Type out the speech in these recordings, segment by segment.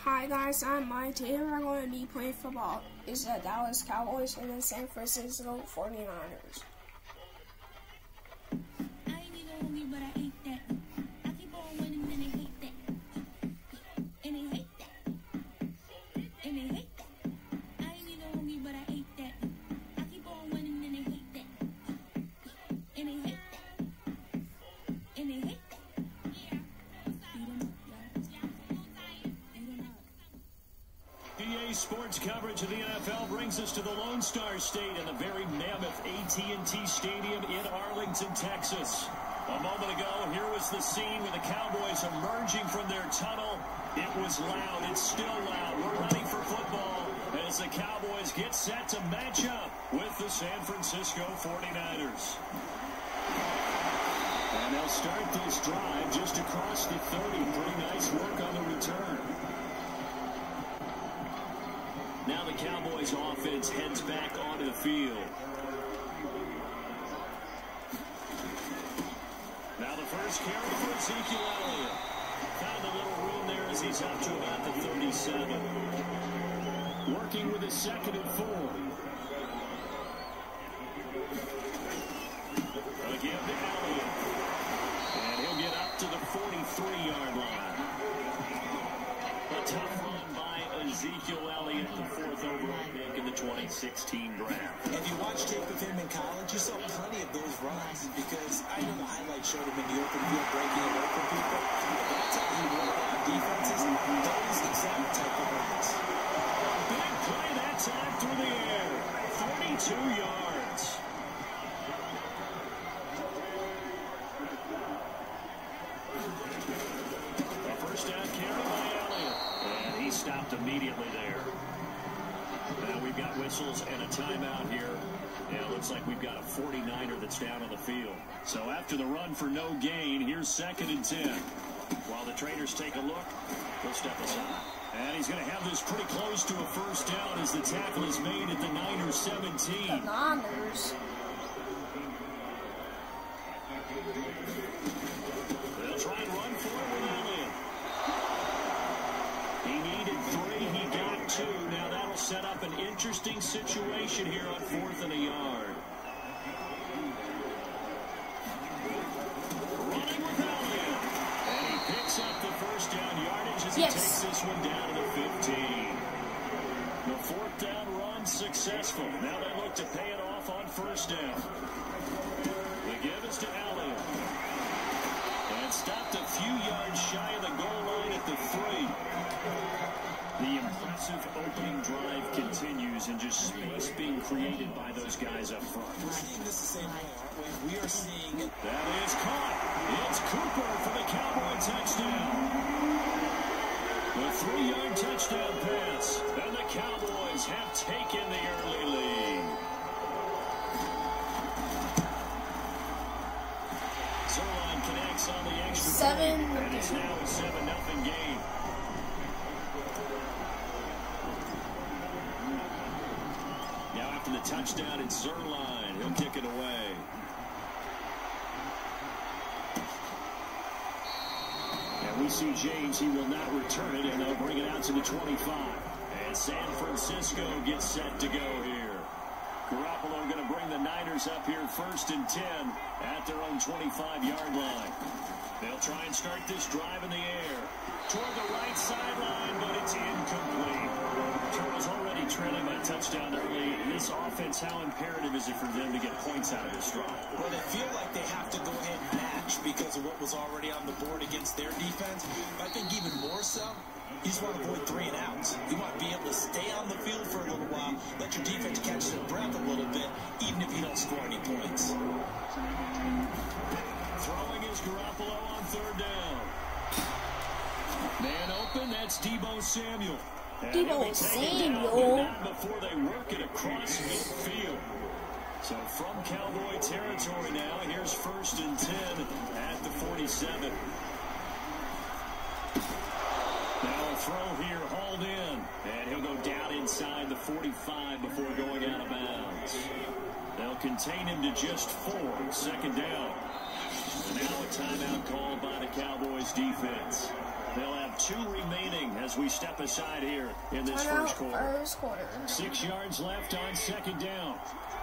Hi guys, I'm Mike. Today we're going to be playing football. It's the Dallas Cowboys and the San Francisco 49ers. Sports coverage of the NFL brings us to the Lone Star State and the very mammoth AT&T Stadium in Arlington, Texas. A moment ago, here was the scene with the Cowboys emerging from their tunnel. It was loud. It's still loud. We're ready for football as the Cowboys get set to match up with the San Francisco 49ers. And they'll start this drive just across the 30. Pretty nice work on the return. Now the Cowboys offense heads back onto the field. Now the first carry for Ezekiel Elliott. Found a little room there as he's up to about the 37. Working with his 2nd and 4. Again to Elliott. And he'll get up to the 43-yard line. A tough run by Ezekiel Elliott, the 4th overall pick in the 2016 draft. If you watch tape of him in college, you saw plenty of those runs because I know the highlights showed him in the open field breaking away from people. That's how he worked on defenses. Those exact type of runs. Big play that time through the air. 42 yards. A first down carry by Elliott. And he stopped immediately there. Now we've got whistles and a timeout here. Yeah, it looks like we've got a 49er that's down on the field. So after the run for no gain, here's 2nd and 10. While the traders take a look, he'll step aside. And he's going to have this pretty close to a first down as the tackle is made at the Niners 17. The Niners. They'll try and run for it with Elliott. He needed 3. He got 2. Now that'll set up an interesting situation here on 4th and a yard. Running with Elliott. And he picks up the first down yardage as he takes this one down to the 15. The 4th down run successful. Now they look to pay it off on first down. The give is to Elliott. And stopped a few yards shy of the goal line at the 3. The impressive opening drive continues and just space being created by those guys up front. We're seeing this the same way, aren't we? We are seeing it. That is caught. It's Cooper for the Cowboy touchdown. The 3-yard touchdown pass. And the Cowboys have taken the early lead. Zerline connects on the extra point, and it's now a 7-0 game. Now after the touchdown, it's Zerline. He'll kick it away. And we see James. He will not return it, and they'll bring it out to the 25. And San Francisco gets set to go here. Garoppolo going to bring the Niners up here 1st and 10 at their own 25-yard line. They'll try and start this drive in the air. Toward the right sideline, but it's incomplete. Turtles already trailing by touchdown early. This offense, how imperative is it for them to get points out of this drive? Well, they feel like they have to go ahead and match because of what was already on the board against their defense. But I think even more so, you just want to avoid 3 and outs. You want to be able to stay on the field for a little while, let your defense catch their breath a little bit, even if you don't score any points. Throwing is Garoppolo on 3rd down. Man open, that's Deebo Samuel. Deebo Samuel. Before they work it across midfield. So from Cowboy territory now, here's 1st and 10 at the 47. Now a throw here, hauled in. And he'll go down inside the 45 before going out of bounds. They'll contain him to just 4. 2nd down. And now a timeout called by the Cowboys defense. They'll have 2 remaining as we step aside here in this first quarter. 6 yards left on second down.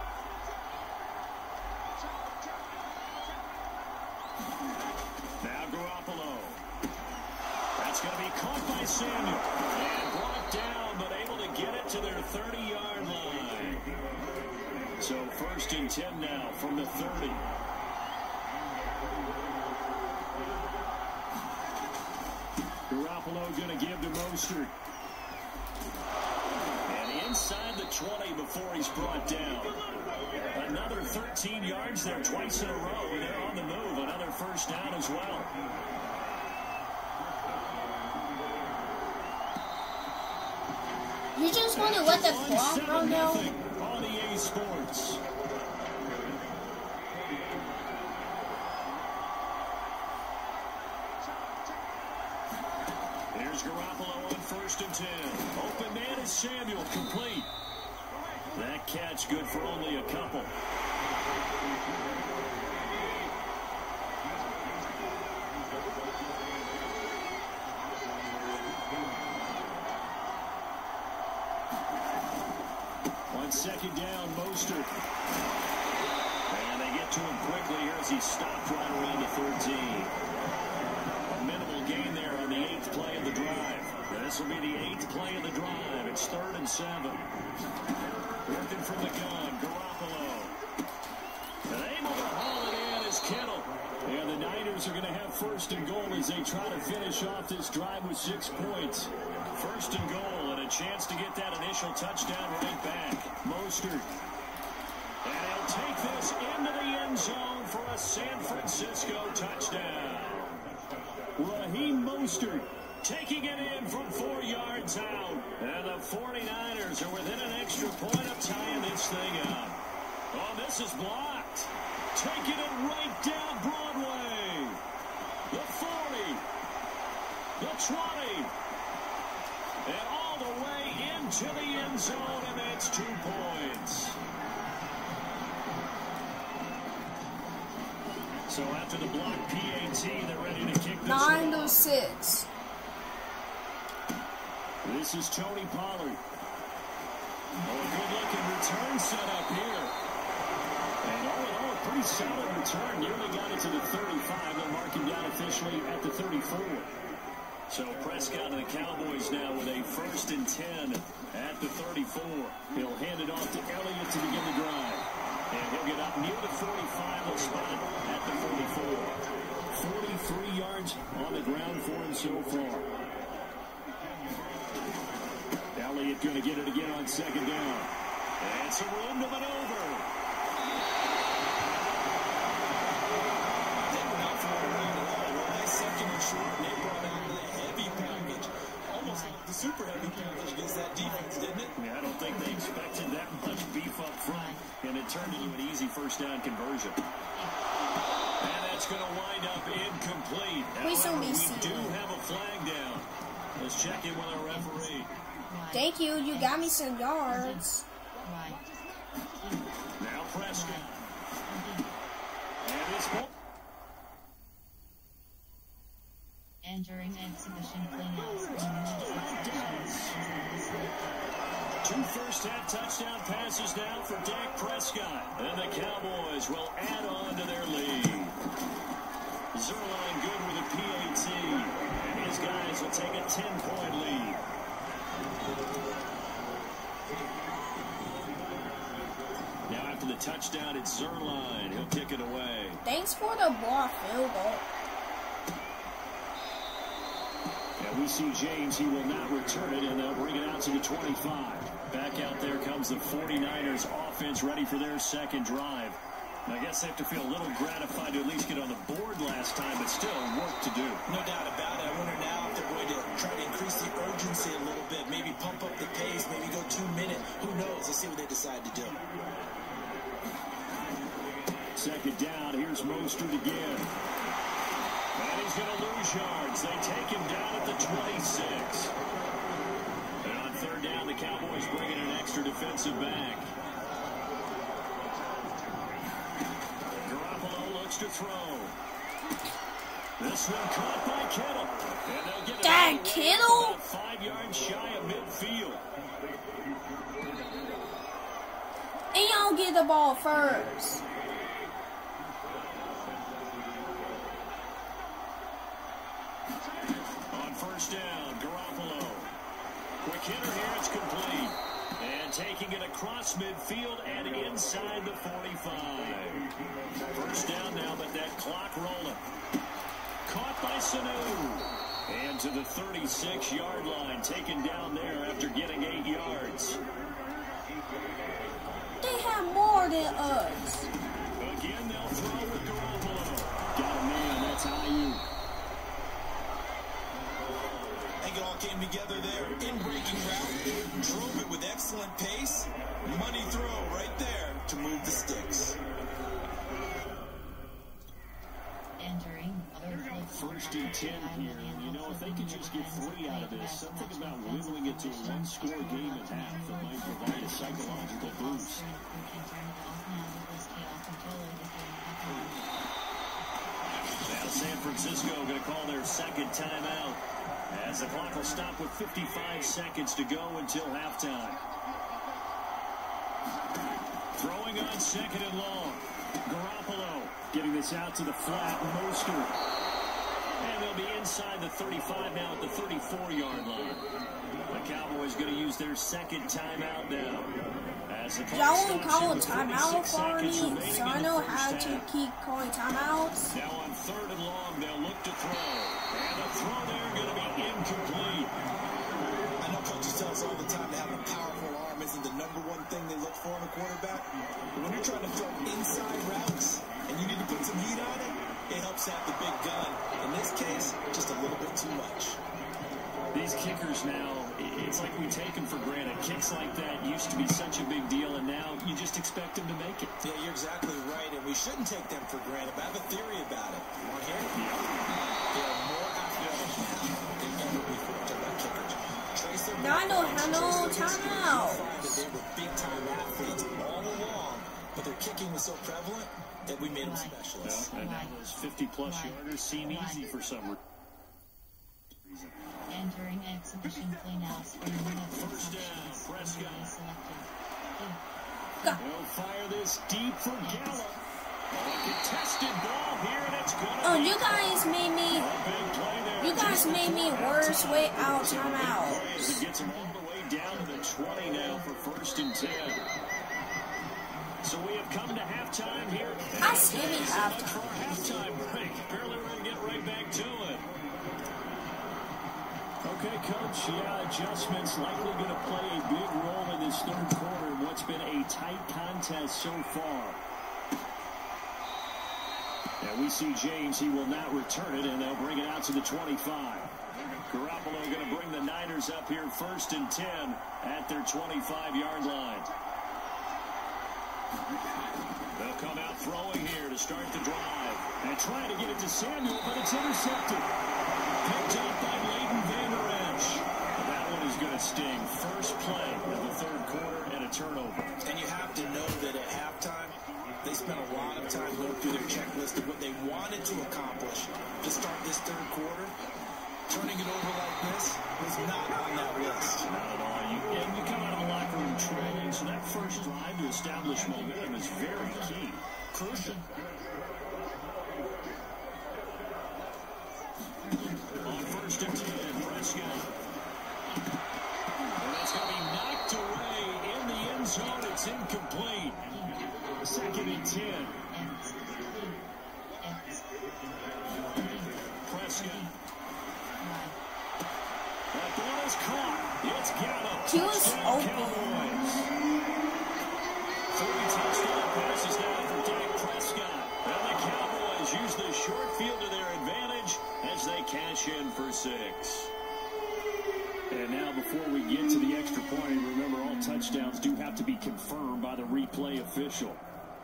Now Garoppolo. That's going to be caught by Samuel. And brought down, but able to get it to their 30-yard line. So 1st and 10 now from the 30. Garoppolo going to give to Mostert. And inside the 20 before he's brought down. Another 13 yards there twice in a row. They're on the move. Another first down as well. You just want to let the clock run now? On EA Sports. Here's Garoppolo on 1st and 10. Open man is Samuel, complete. That catch good for only a couple. On 2nd down, Mostert. And they get to him quickly here as he stopped right around the 13. A minimal gain there on the 8th play of the drive. This will be the 8th play of the drive. It's 3rd and 7. Working from the gun, Garoppolo. And able to haul it in is Kittle. And the Niners are going to have 1st and goal as they try to finish off this drive with 6 points. 1st and goal and a chance to get that initial touchdown right back. Mostert. And he'll take this into the end zone for a San Francisco touchdown. Raheem Mostert taking it in from 4 yards out. And the 49ers are within an extra point of tying this thing up. Oh, this is blocked. Taking it right down Broadway. The 40. The 20. And all the way into the end zone, and it's 2 points. So after the block PAT, they're ready to kick this 9-6. This is Tony Pollard. Oh, a good-looking return set up here. And all in all, a pretty solid return. Nearly got it to the 35. They'll mark him down officially at the 34. So Prescott and the Cowboys now with a 1st and 10 at the 34. He'll hand it off to Elliott to begin the drive. And he'll get up near the 45 spot at the 44. 43 yards on the ground for him so far. Elliott going to get it again on 2nd down. And some room to maneuver. They were not throwing around at all. Well, nice 2nd and short, and they brought out the heavy package. Almost like the super heavy package against that defense, didn't it? Yeah, I don't think they expected that much beef up front, and it turned into an easy 1st down conversion. And that's going to wind up incomplete. However, we do have a flag down. Let's check in with our referee. Thank you. You got me some yards. Now Prescott. And it's ball. Entering exhibition cleanouts. 2 first-half touchdown passes now for Dak Prescott. And the Cowboys will add on to their lead. Zerline good with a PAT. And his guys will take a 10-point lead. Now after the touchdown, it's Zerline. He'll kick it away. Thanks for the block field goal. And we see James. He will not return it, and they'll bring it out to the 25. Back out there comes the 49ers offense ready for their 2nd drive. And I guess they have to feel a little gratified to at least get on the board last time, but still work to do. No doubt about it. I wonder now if they're going to try to increase the urgency a little bit, maybe pump up the pace, maybe go 2 minutes. Who knows? Let's see what they decide to do. 2nd down. Here's Mostert again. And he's going to lose yards. They take him down at the 26. And on 3rd down, the Cowboys bring in an extra defensive back. Garoppolo looks to throw. This one caught by Kittle. And they'll get it Dang, out Kittle? about 5 yards shy of midfield. And y'all get the ball first. On first down, Garoppolo. Quick hitter here, it's complete. And taking it across midfield and inside the 45. First down now, but that clock rolling. Caught by Sanu. And to the 36-yard line, taken down there after getting 8 yards. They have more than us. Again, they'll throw with Garoppolo. Got a man, that's IU. I think it all came together there. In-breaking route. Drove it with excellent pace. Money throw right there to move the sticks. Entering First and 10 here. You know, if they could just get 3 out of this, something about whittling it to a one-score game at half that might provide a psychological boost. Now San Francisco going to call their second timeout as the clock will stop with 55 seconds to go until halftime. Throwing on second and long. Garoppolo getting this out to the flat. Mostert. And they'll be inside the 35 now at the 34-yard line. The Cowboys going to use their second timeout now. Y'all won't call a timeout for me, so I know how to keep calling timeouts. Now on third and long, they'll look to throw. And the throw there going to be incomplete. I know coaches tell us all the time that having a powerful arm isn't the #1 thing they look for in a quarterback. But when you're trying to throw inside routes and you need to put some heat on it, it helps have the big gun. In this case, just a little bit too much. These kickers now, it's like we take them for granted. Kicks like that used to be such a big deal, and now you just expect them to make it. Yeah, you're exactly right, and we shouldn't take them for granted, but I have a theory about it. You want to hear it? They are more athletic now than ever before. Talk about kickers. Trace their Now I know how no timeout. They were big-time athletes all along, but their kicking was so prevalent that we made them specialists. Well, and now those 50-plus yarders seem easy for some reason. Entering exhibition play now. First down, Prescott. Selected. They'll fire this deep for Gallup. A contested ball here, and it's good. Oh, you guys made me worse without timeouts. It gets him all the way down to the 20 now for first and 10. So we have come to halftime here. I skipping halftime. For our halftime break. Apparently we're going to get right back to it. Okay, Coach, adjustments likely going to play a big role in this third quarter in what's been a tight contest so far. And we see James, he will not return it, and they'll bring it out to the 25. Garoppolo going to bring the Niners up here first and 10 at their 25-yard line. They'll come out throwing here to start the drive. And trying to get it to Samuel, but it's intercepted. Picked up by Leighton Vander Esch. That one is going to sting. First play of the third quarter and a turnover. And you have to know that at halftime, they spent a lot of time going through their checklist of what they wanted to accomplish to start this third quarter. Turning it over like this was not on that list. Not at all. You come out of the locker room trailing, so that first drive to establish momentum is very key. Crucial. On first and 10, Prescott. And that's going to be knocked away in the end zone. It's incomplete. Second and 10. Prescott. That ball is caught. It's Gallup. He was open. 30 touchdown passes now for Dak Prescott. And the Cowboys use the short field to their advantage as they cash in for 6. And now before we get to the extra point, remember all touchdowns do have to be confirmed by the replay official.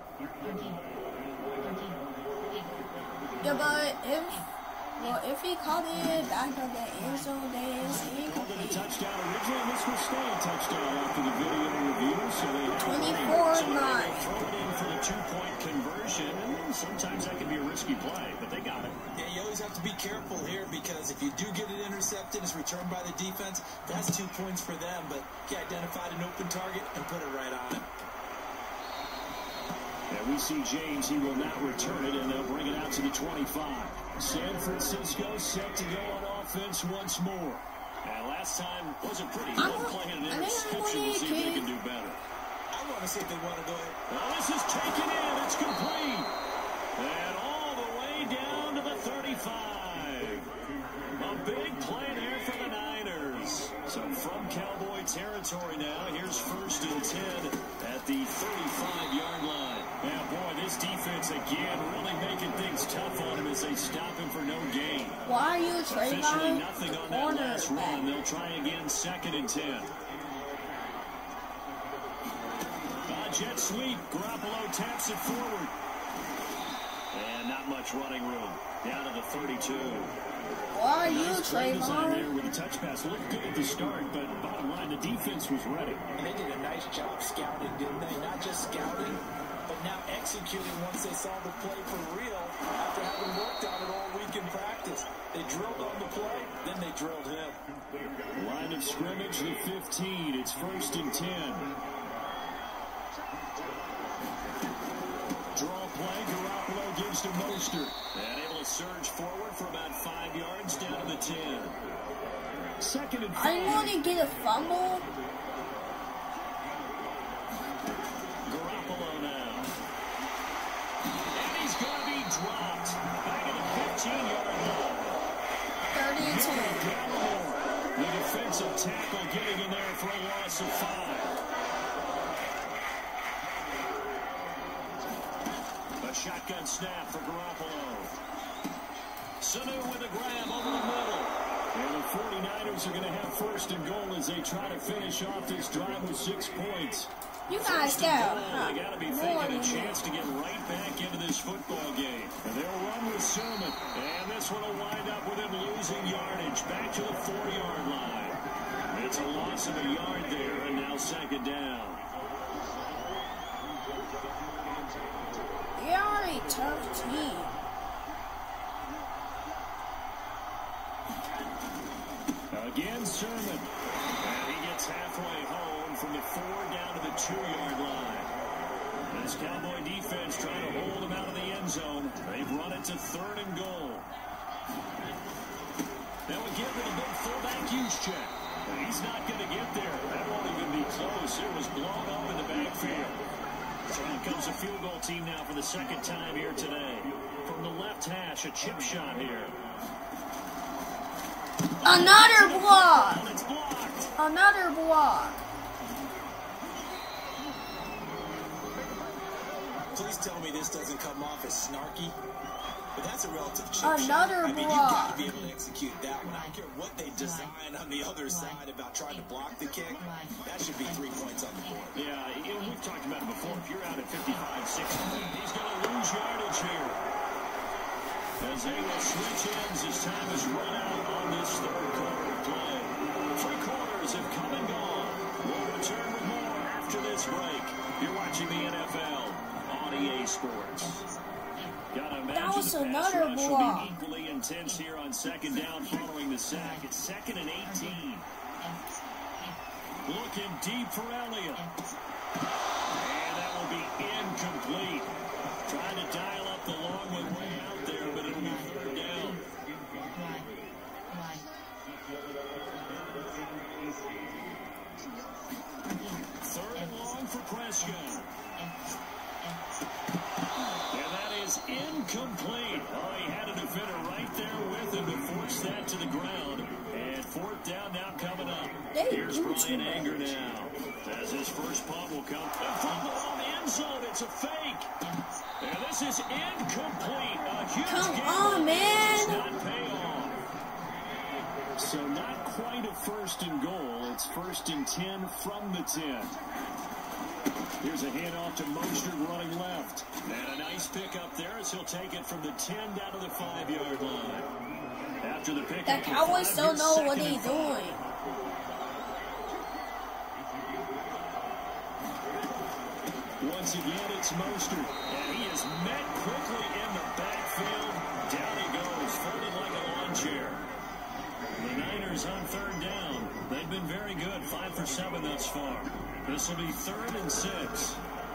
Yeah, but if he called it back of the end zone, then it's incomplete. A touchdown originally, this will stay a touchdown after the video review. So they 24-9. throw it in for the 2-point conversion. And sometimes that can be a risky play, but they got it. Yeah, you always have to be careful here because if you do get it intercepted, it's returned by the defense, that's 2 points for them. But he identified an open target and put it right on him. And we see James. He will not return it, and they'll bring it out to the 25. San Francisco set to go on offense once more. And last time was a pretty good play and an interception. We'll see if they can do better. I want to see if they want to go ahead. Well, this is taken in. It's complete. And all the way down to the 35. A big play there for the Niners. So from Cowboy territory now, here's 1st and 10 at the 35-yard line. Now, boy, this defense again really making things tough on him as they stop him for no gain. Why are you Officially Trayvon? nothing on that last run. They'll try again 2nd and 10. Jet sweep. Garoppolo taps it forward. And not much running room. Down to the 32. Why are you Nice play design there Trayvon? with a touch pass. Looked good at the start, but bottom line, the defense was ready. And they did a nice job scouting, didn't they? Not just scouting, but now executing once they saw the play for real after having worked on it all week in practice. They drilled on the play, then they drilled him. Line of scrimmage, the 15. It's 1st and 10. Draw play. Garoppolo gives to Mostert. And able to surge forward for about 5 yards down to the 10. 2nd and 5. I want to get a fumble. Garoppolo now. And he's going to be dropped. Back at the 15-yard line. 30 and 10. The defensive tackle getting in there for a loss of 5. A shotgun snap for Garoppolo. Sanu with a grab over the middle. And the 49ers are going to have 1st and goal as they try to finish off this drive with 6 points. You guys got They got to be thinking a chance to get right back into this football game. And they'll run with Sermon. And this one will wind up with him losing yardage back to the 4-yard line. It's a loss of a yard there, and now 2nd down. They are a tough team. Again, Sermon. And he gets halfway home from the 4 down to the 2-yard line. This Cowboy defense trying to hold him out of the end zone. They've run it to 3rd and goal. That would give it a big fullback use check. And he's not going to get there. That won't even be close. It was blown up in the backfield. So out comes a field goal team now for the 2nd time here today. From the left hash, a chip shot here. Another block. It's blocked. Another block. Please tell me this doesn't come off as snarky. But that's a relative chip Another shot. I mean, you've block. got to be able to execute that one. I don't care what they design on the other side about trying to block the kick. That should be 3 points on the board. Yeah, we've talked about it before. If you're out at 55, 60, he's going to lose yardage here. As they will switch ends as time is run out on this 3rd quarter of play. 3 quarters have come and gone. We'll return with more after this break. You're watching the NFL on EA Sports. That was another block. Equally intense here on 2nd down following the sack. It's 2nd and 18. Looking deep for Elliott. And that will be incomplete. Trying to dial up the long one way out there, but it'll be 3rd down. Third and long for Prescott. And that is incomplete. Oh, he had a defender right there with him to force that to the ground. And 4th down now coming up. Here's Brian Anger now. As his first punt will come from the long end zone. It's a fake. And this is incomplete. A huge Come game on, man. does not pay off. So not quite a 1st and goal. It's 1st and 10 from the 10. Here's a handoff to Mostert running left. And a nice pick up there as he'll take it from the 10 down to the 5-yard line. After the pick, The Cowboys don't know what they're doing. once again, it's Mostert. And he is met quickly in the backfield. Down he goes, folded like a lawn chair. The Niners on third down. They've been very good, 5 for 7 thus far. This will be 3rd and 6.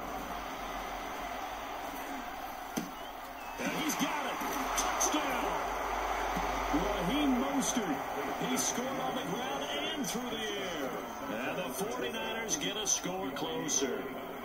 And he's got it. Touchdown. Raheem Mostert. He scored on the ground and through the air. And the 49ers get a score closer.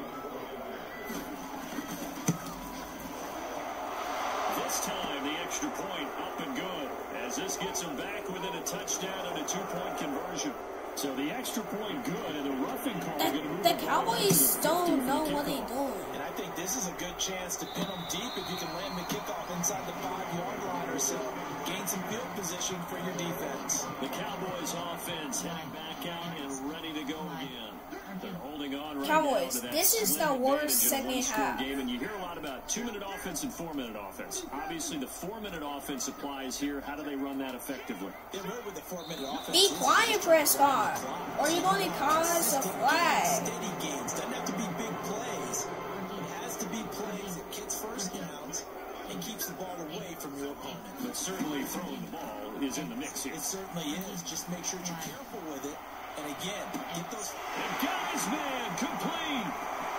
This time, the extra point up and good, as this gets them back within a touchdown and a 2-point conversion. So the extra point good, and the roughing call going to move the Cowboys don't know what they're doing. And I think this is a good chance to pin them deep if you can land the kickoff inside the 5-yard line or so. Gain some field position for your defense. The Cowboys offense heading back out and ready to go again. They're holding on right Cowboys, now to that this is the worst second half. Game, and you hear a lot about 2-minute offense and 4-minute offense. Obviously, the 4-minute offense applies here. How do they run that effectively? They run with the 4-minute offense. Be quiet, Prescott, or you're going to cause a flag. Steady gains. Doesn't have to be big plays. It has to be plays that gets first downs and keeps the ball away from your opponent. But certainly throwing the ball is in the mix here. It certainly is. Just make sure you're careful with it. And again, get those. And got his man complete.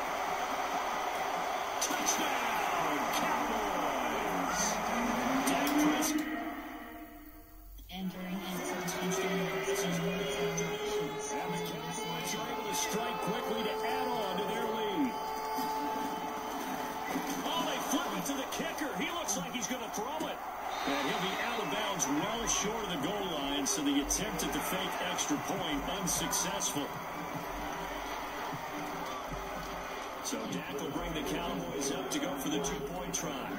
Touchdown, Cowboys. Dak Prescott. Entering and substitution. And the Cowboys are able to strike quickly to add on to their lead. Oh, they flip it to the kicker. He looks like he's going to throw it. And he'll be out of bounds well short of the goal line, so the attempt at the fake extra point unsuccessful. So Dak will bring the Cowboys up to go for the 2-point try.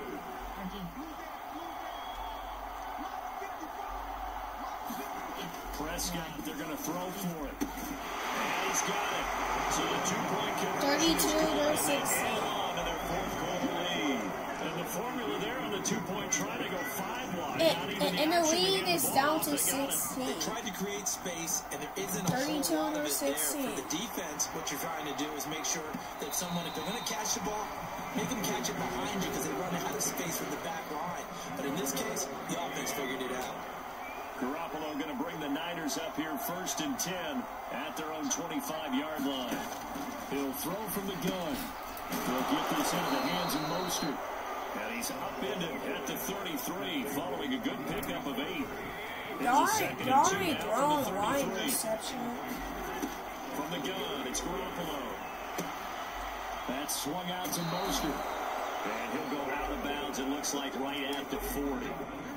Prescott, they're going to throw for it. And he's got it. So the 2-point conversion 32-16. on to their 4th quarter lead. And the formula there on the 2-point try to go 5 wide. And the lead is down to 16. They tried to create space, and there isn't a whole lot of it there. For the defense, what you're trying to do is make sure that someone, if they're going to catch the ball, make them catch it behind you because they run out of space with the back line. But in this case, the offense figured it out. Garoppolo going to bring the Niners up here 1st and 10 at their own 25-yard line. He'll throw from the gun. He'll get this into the hands of Mostert. And he's upended at the 33 following a good pickup of 8. They already thrown one interception. From the gun, it's Garoppolo. That's swung out to Mostert. And he'll go out of bounds, it looks like right at the 40.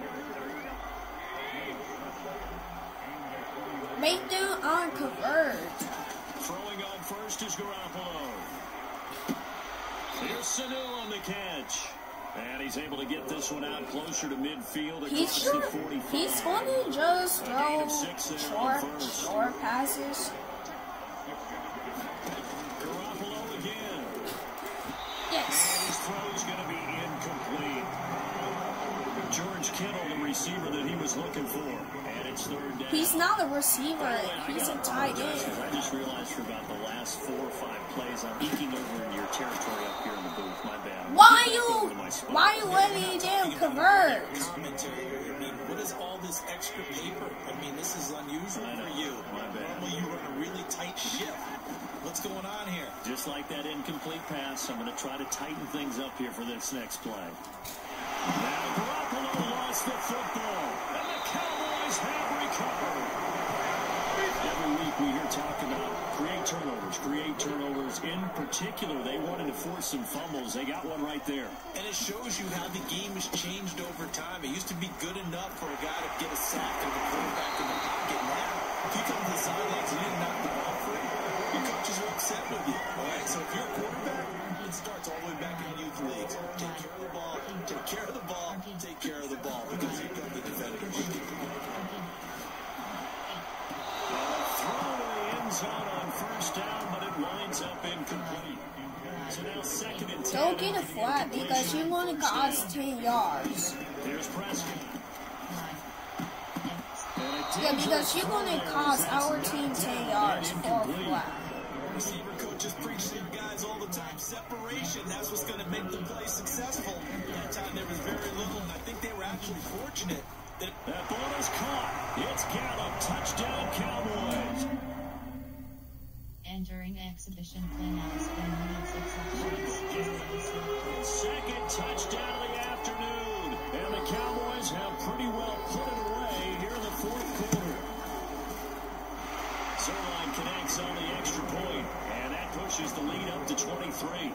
Make them unconvert. Throwing on first is Garoppolo. Here's Sanu on the catch. And he's able to get this one out closer to midfield across the 45. He's going to just throw short passes. Garoppolo again. Yes. And his throw's going to be incomplete. George Kittle, the receiver that he was looking for. And it's 3rd down. He's not a receiver. He's a tight end. I just realized for about the last 4 or 5 plays, I'm eking over in your territory up here in the booth. My bad. Why you letting them convert? Commentary. I mean, what is all this extra paper? I mean, this is unusual for you. My bad. Normally you run a really tight ship. What's going on here? Just like that incomplete pass, I'm going to try to tighten things up here for this next play. Now Garoppolo lost the football, and the Cowboys have recovered. Every week we hear talk about create turnovers. In particular, they wanted to force some fumbles. They got one right there. And it shows you how the game has changed over time. It used to be good enough for a guy to get a sack and the quarterback in the pocket. Now, if you come to the sidelines and you didn't knock the ball free, your coaches are upset with you. All right, so if you're a quarterback, it starts all the way back in youth leagues. Take care of the ball, take care of the ball, take care of the ball, because here come the defenders. Throwaway end zone on 1st down, but it winds up incomplete. So now 2nd and 10. Don't get a flag because you want to cost 10 yards. Here's Prescott. Yeah, because you're going to cost our team 10 yards for a flag. receiver coaches preach to their guys all the time. Separation, that's what's going to make the play successful. That time there was very little, and I think they were actually fortunate. That ball is caught. It's Gallup. Touchdown, Cowboys. Entering exhibition play now is 10 minutes of Second touchdown of the afternoon. And the Cowboys have pretty well put it away here in the fourth quarter. Zerline connects on the extra point, and that pushes the lead up to 23.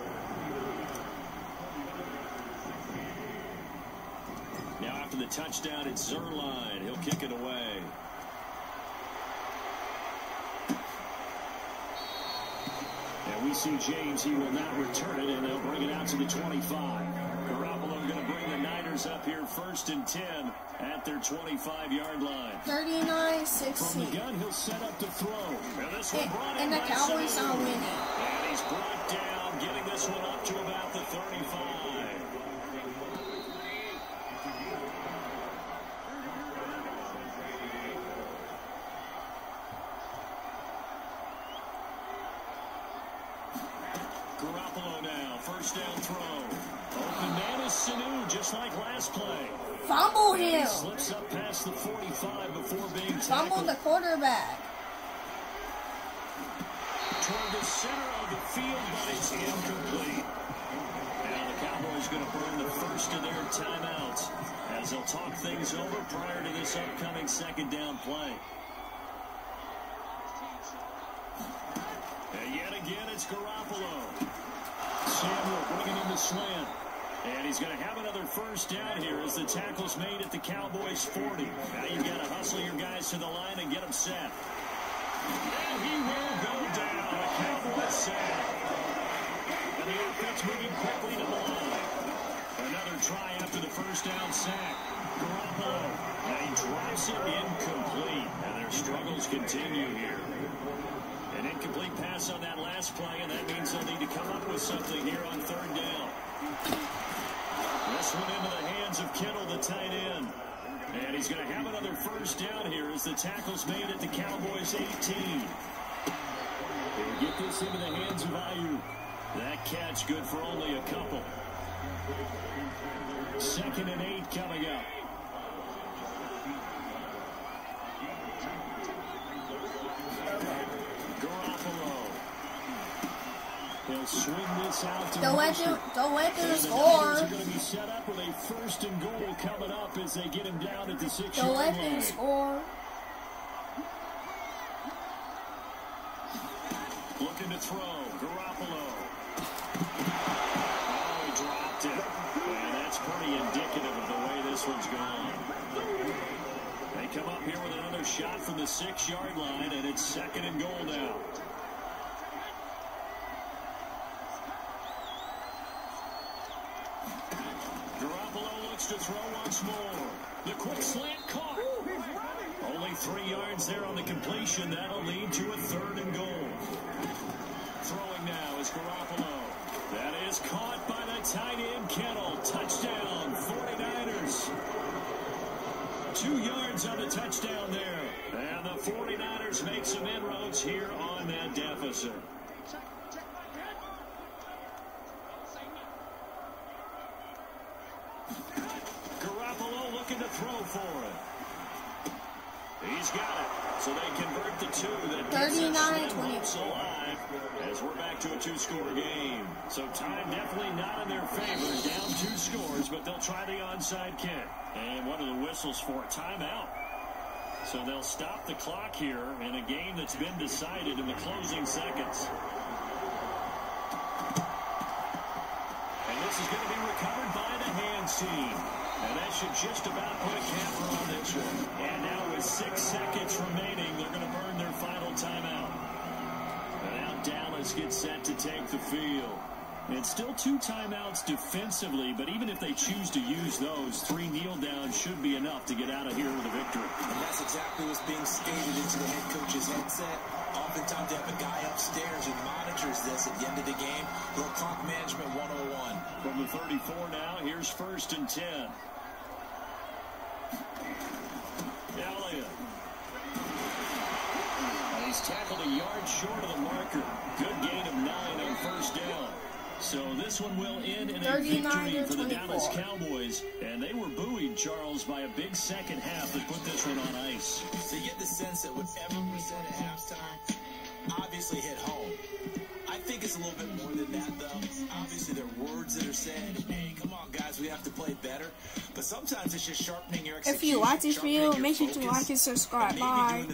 Now after the touchdown, it's Zerline. He'll kick it away. And we see James. He will not return it, and they'll bring it out to the 25. Garoppolo going to bring the Niners up here first and 10 at their 25-yard line. 39-16. From the gun, he'll set up to throw. And the Cowboys are winning. And he's brought down, getting this one up to about the 35. Garoppolo now, first down throw. Open man is Sanu, just like last play. Fumble him. He slips up past the 45 before being tackled. Fumble the quarterback. Toward the center of the field, but it's incomplete. Now the Cowboys going to burn the first of their timeouts as they'll talk things over prior to this upcoming second down play. And yet again, it's Garoppolo. Samuel bringing in the slant. And he's going to have another first down here as the tackle's made at the Cowboys 40. Now you've got to hustle your guys to the line and get them set. And he will go down. A Cowboys sack. And the offense moving quickly to the line. Another try after the first down sack. Garoppolo. And he drops it incomplete. And their struggles continue here. An incomplete pass on that last play, and that means they'll need to come up with something here on third down. This one into the hands of Kittle, the tight end. And he's going to have another first down here as the tackle's made at the Cowboys 18. They'll get this into the hands of Ayuk. That catch good for only a couple. 2nd and 8 coming up. He'll swing this out to Don't let them score. They're going to be set up with a first and goal coming up as they get him down at the 6-yard line. Don't let them score. Looking to throw. Garoppolo. Oh, he dropped it. And that's pretty indicative of the way this one's gone. They come up here with another shot from the 6-yard line, and it's 2nd and goal now. To throw once more. The quick slant caught. Only 3 yards there on the completion. That'll lead to a 3rd and goal. Throwing now is Garoppolo. That is caught by the tight end Kittle. Touchdown, 49ers. 2 yards on the touchdown there. And the 49ers make some inroads here on that deficit. Garoppolo looking to throw for it. He's got it. So they convert the 2 that gets us alive as we're back to a 2-score game. So time definitely not in their favor. Down 2 scores, but they'll try the onside kick. And what are the whistles for? Timeout. So they'll stop the clock here in a game that's been decided in the closing seconds. And this is going to be recovered by the hands team. And that should just about put a capper on this one. And now with 6 seconds remaining, they're going to burn their final timeout. And now Dallas gets set to take the field. It's still 2 timeouts defensively, but even if they choose to use those, 3 kneel downs should be enough to get out of here with a victory. And that's exactly what's being stated into the head coach's headset. Oftentimes they have a guy upstairs who monitors this at the end of the game. Little clock management 101. From the 34 now, here's 1st and 10. Elliott. And he's tackled a yard short of the marker. Good gain of 9 on first down. So this one will end in a victory for the Dallas Cowboys. And they were buoyed, Charles, by a big second half that put this one on ice. So you get the sense that whatever was said at halftime obviously hit home. I think it's a little bit more than that, though. Obviously, there are words that are said, hey, come on, guys, we have to play better. But sometimes it's just sharpening your execution. If you like this video, make sure to like and subscribe. Bye.